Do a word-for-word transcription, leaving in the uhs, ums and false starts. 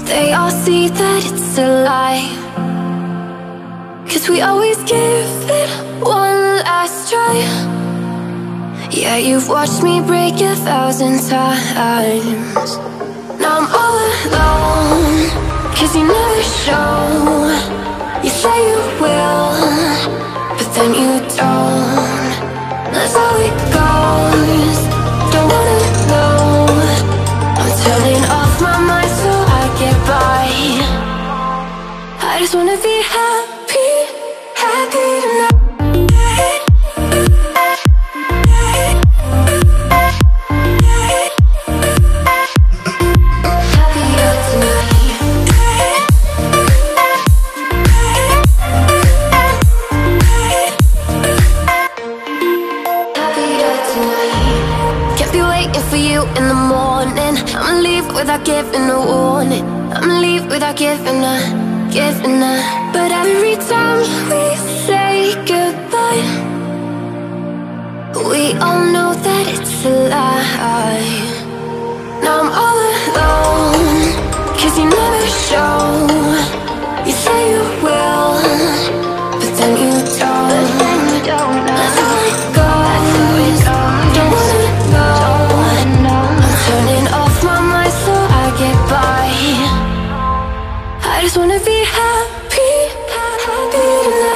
They all see that it's a lie, 'cause we always give it one last try. Yeah, you've watched me break a thousand times. Now I'm all alone, 'cause you never show. You say you will, but then you don't. That's how it goes. Don't wanna know. I'm turning off my mind so I get by. I just wanna be happy, happy tonight. In the morning, I'ma leave without giving a warning. I'ma leave without giving a, giving a. But every time we say goodbye, we all know that it's a lie. Now I'm all alone, 'cause you never show. You say you will, but then you don't. But then you don't know. That's how it goes. Don't wanna know. Turning off my mind so I get by. I just wanna be happy, happy tonight.